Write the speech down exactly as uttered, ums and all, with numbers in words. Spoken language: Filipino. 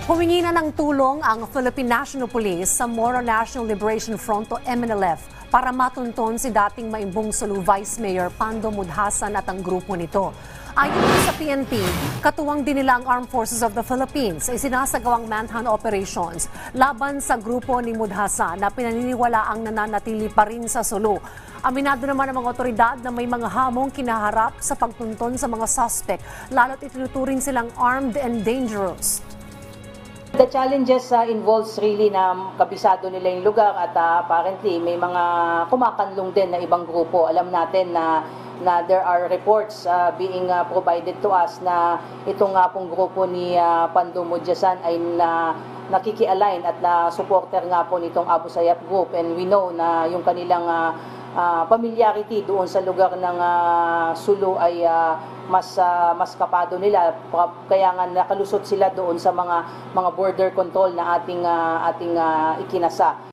Humingi na ng tulong ang Philippine National Police sa Moro National Liberation Front o M N L F para matunton si dating maimbong Sulu Vice Mayor Pando Mudhasan at ang grupo nito. Ayon sa P N P, katuwang din nila ang Armed Forces of the Philippines ay sinasagawang manhunt operations laban sa grupo ni Mudhasan na pinaniniwala ang nananatili pa rin sa Sulu. Aminado naman ang mga otoridad na may mga hamong kinaharap sa pagtunton sa mga suspect, lalo't itinuturing silang armed and dangerous. The challenges uh, involves really na kabisado nila yung lugar at uh, apparently may mga kumakanlong din na ibang grupo. Alam natin na na there are reports uh, being uh, provided to us na itong nga uh, pong grupo ni uh, Pando Mudhasan ay na nakiki-align at na supporter nga po nitong Abu Sayyaf group, and we know na yung kanilang uh, uh, familiarity doon sa lugar ng uh, Sulu ay uh, mas uh, mas kapado nila, kaya nga nakalusot sila doon sa mga mga border control na ating uh, ating uh, ikinasa.